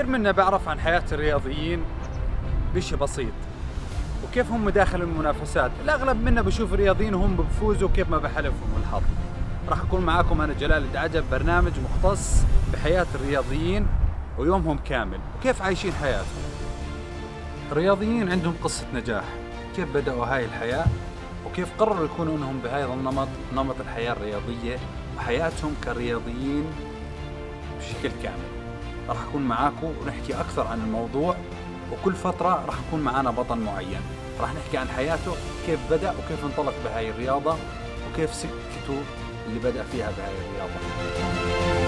كثير منا بعرف عن حياة الرياضيين بشيء بسيط، وكيف هم داخل المنافسات. الأغلب منا بشوف الرياضيين وهم بفوزوا كيف ما بحلفهم الحظ. راح أكون معاكم أنا جلال الدعجب، برنامج مختص بحياة الرياضيين ويومهم كامل وكيف عايشين حياتهم. الرياضيين عندهم قصة نجاح، كيف بدأوا هاي الحياة وكيف قرروا يكونوا انهم بهذا النمط، نمط الحياة الرياضية وحياتهم كرياضيين بشكل كامل. راح أكون معاكم ونحكي أكثر عن الموضوع، وكل فترة راح يكون معنا بطل معين راح نحكي عن حياته، كيف بدأ وكيف انطلق بهاي الرياضة وكيف سكته اللي بدأ فيها بهاي الرياضة.